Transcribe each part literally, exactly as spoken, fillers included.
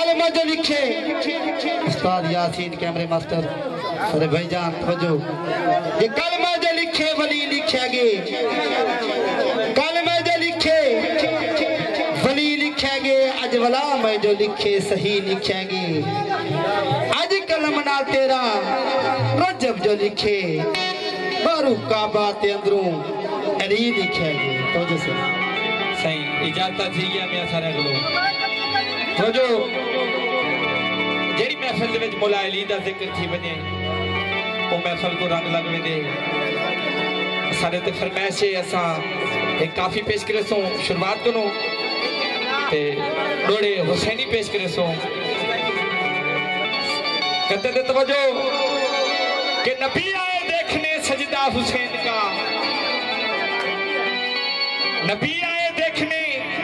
कलमा जो लिखे उस्ताद यासीन कैमरे मास्टर अरे भाईजान तवज्जो ये कलमा जो लिखे वली लिखेंगे कलमा जो लिखे वली लिखेंगे अज वला में जो लिखे सही लिखेंगे अज कलम ना तेरा रजब जो लिखे बारू काबा ते अंदरों अली लिखेंगे तो जैसे सही इजाजत थी गया मैं सारे को तो जो जेडी महफिल दे विच मौला अली दा जिक्र थी बने ओ महफिल को रंग लग वेंदे सारे ते फरमाइश है असा एक काफी पेश करे सो शुरुआत करो ते डोड़े हुसैनी पेश करे सो कहते थे तवज्जो कि नबी आए देखने सजदा हुसैन का नबी आए देखने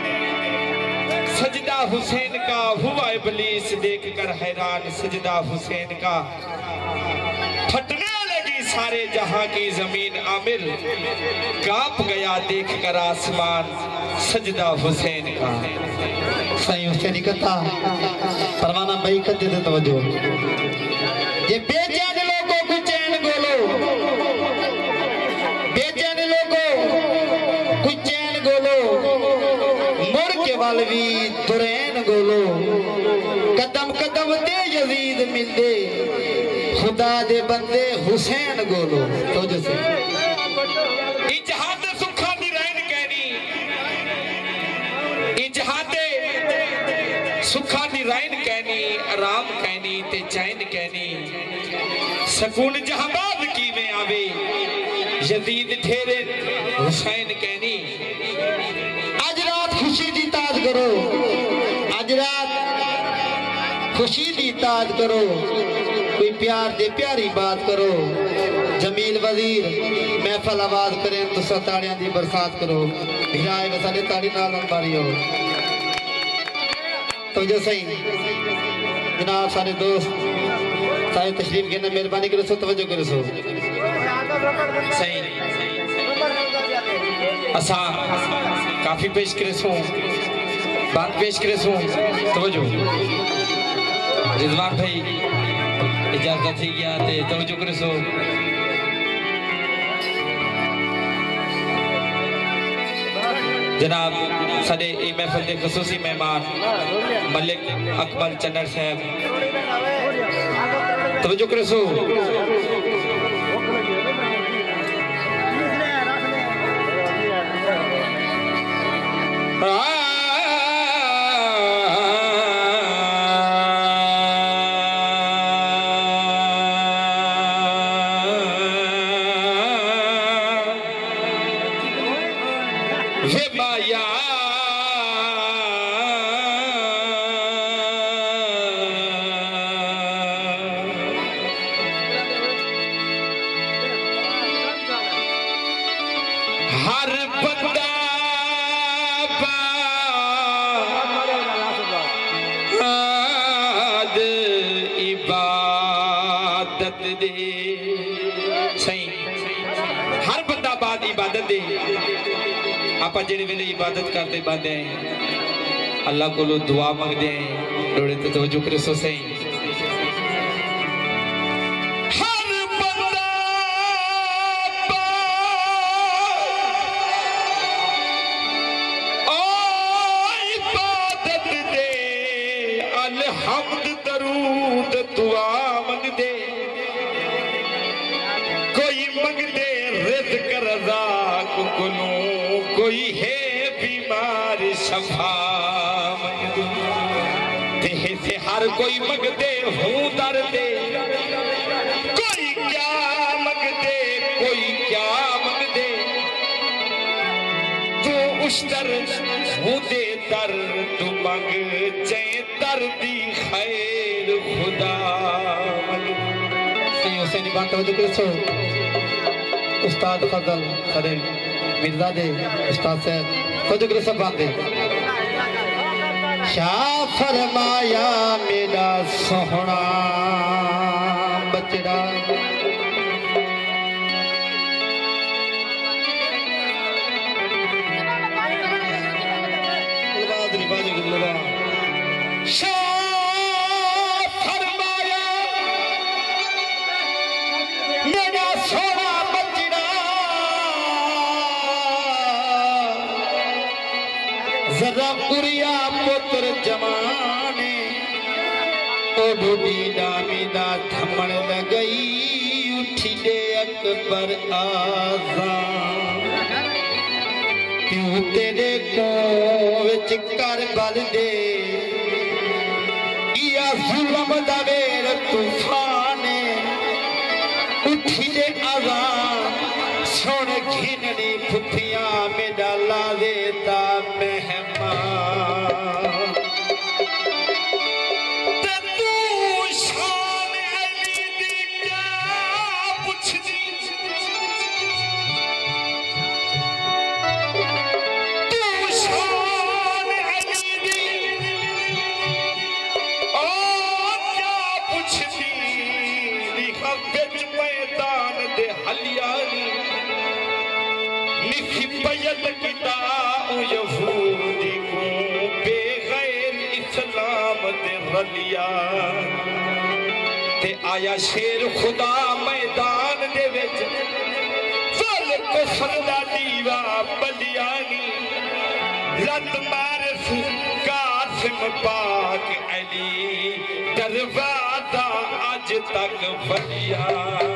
सजदा हुसैन का हुआ इब्लीस देखकर हैरान सजदा हुसैन का फटने लगी सारे जहां की जमीन आमिर कांप गया देखकर आसमान सजदा हुसैन का सही हुसैनी कथा परवाना भाई कर देते तवज्जो ये बेचैन लोगों को चैन गोलो बेचैन लोगों को चैन गोलो मुड़ के वालवी दुरैन गोलो कदम कदम ते यजीद मिलदे खुदा दे बंदे हुसैन गोलो तो जैसे इजहाद सुखा दी रैन कहनी इजहाद सुखा दी रैन कहनी आराम कहनी ते चैन कहनी सकून जहाबाद की में आवे यजीद ठेरे हुसैन कहनी आज रात खुशी दी ताज करो आज रात खुशी दी ताज करो कोई प्यार दे प्यारी बात करो जमील वजीर महफल आवाज करें तो ताड़ियां दी बरसात करो हिराए वसाले ताड़ी नाल अंबारी हो तो जो सही जनाब सारे दोस्त सारे तशरीफ के ना मेहरबानी करो सो तवज्जो करो सो सही असा काफी पेश करे सो बात पेश करे सो तवज्जो रिजवान भाई इजाजत थी गया ते तवज्जो करे सो जनाब साडे ए महफिल दे खसूसी मेहमान मलिक अकबर चन्नर साहब तवज्जो करे सो हर बंदा बाद इबादत दे सही हर बंदा बाद इबादत दे आप जेड़े वेले इबादत करते बांधे अल्लाह को दुआ मंगते हैं डोड़े ते तवज्जो करे सो सही हमद दरूद दुआ मंगदे कोई मंगदे रिज़्क़ रज़ाक कोनू कोई है बीमार शफा मंगदे देह से हर कोई मंगदे हूँ दर्दे कोई क्या मंगदे कोई क्या मंगदे तू उश्तर हूँ दे दर्द मंग जै दर्दी खैर खुदा सही हुसैनी बात तवज्जो करे सो उस्ताद फजल खरे मिर्जा दे उस्ताद साहब तवज्जो करे सब बात दे शाह फरमाया मेरा सोहना बचड़ा शाह ढूंढी डामिदा थमण लगई उठी दे अकबर आज़ाद क्यों तेरे को विच कर बल दे या जुल्म दा वेर तूफान उठी दे आज़ाद सुन घिननी फुफियां में डाला देता मेहमान ते आया शेर खुदा मैदान दे विच फल कुफर दा दीवा बलियानी लत मारे कासिम पाक अली दरवाजा अज तक बलिया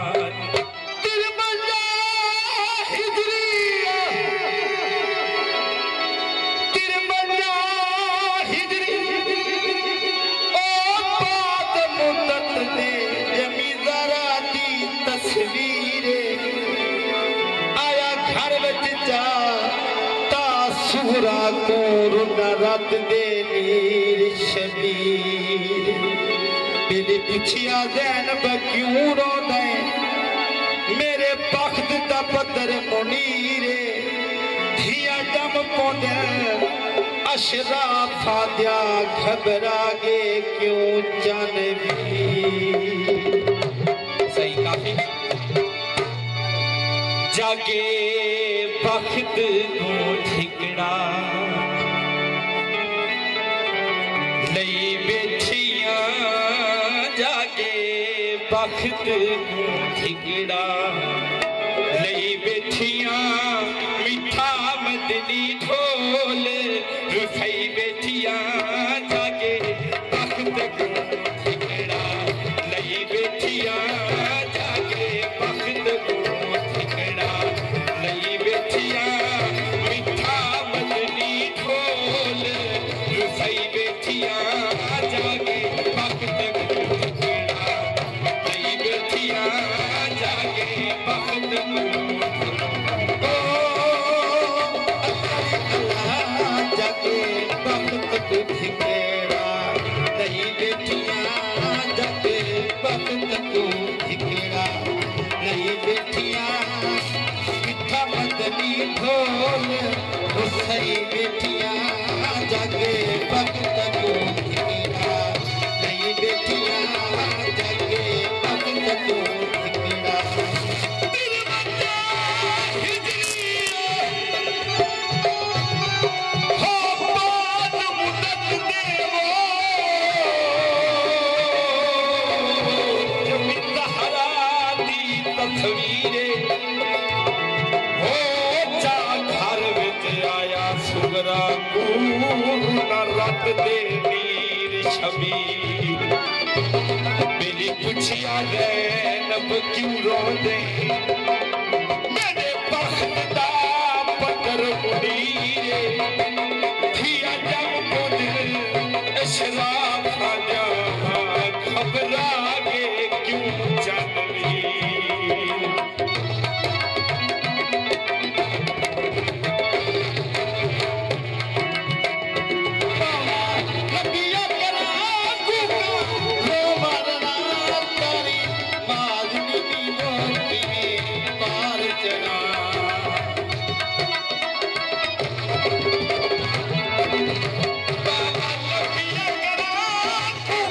को रात दे नीर शबीर मेरे पुछिया ज़ैनब क्यों रोंदा मेरे बख्त दा पत्थर मुनीरे धिया दम पौंदे अशराफ आद्या घबरा गे क्यों जानवी सही काफी जागे बख्त को ठिकड़ा लई बैठिया जागे बख्त को ठिकड़ा लई बैठिया मिठा मदनी ढोल रुसई बैठिया जागे बख्त को ठिकड़ा लई बैठिया जागे बख्त को मेरी पुछिया ज़ैनब क्यों रोंदे मेरे बख्त दा पत्थर मुनीरे थिया जब पुन इशराफ आद्या घबरा गे क्यों जानवी Oh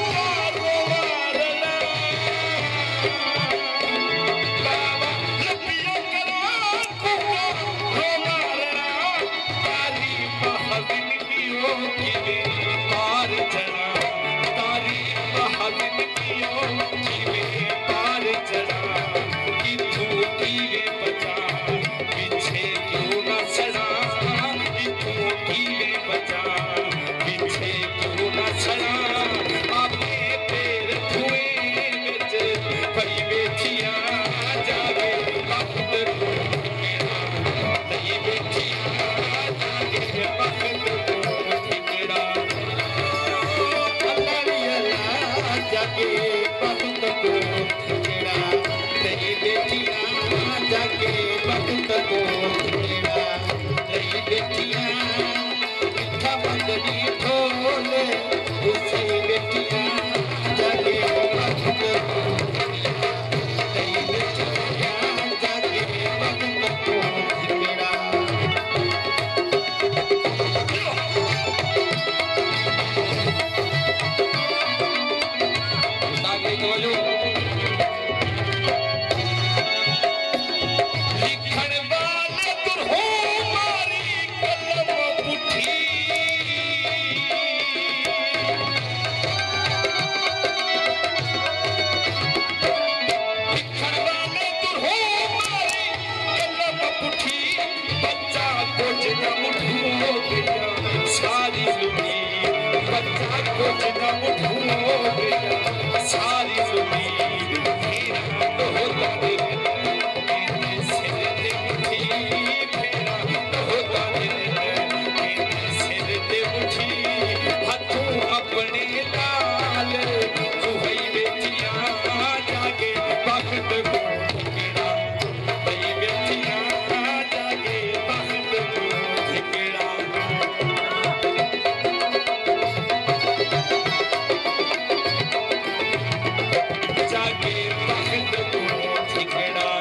जागे बहुत को ठिकड़ा नहीं बेटियां जागे बहुत को ठिकड़ा नहीं बेटियां मीठा मंगनी ढोले उसी बेटियां जागे बहुत को ठिकड़ा नहीं बेटियां जागे बहुत को ठिकड़ा सारी ज़मीन बच्चा को जना उठो गया सारी ज़मीन मेरा तो होता दिल मेरे सिर पे उठी मेरा तो होता दिल मेरे सिर पे उठी हाथों अपने लाल सुहई बेटियां जागे वक्त को ठिकड़ा सुहई बेटियां जागे वक्त को ठिकड़ा जागे वक्त को ठिकड़ा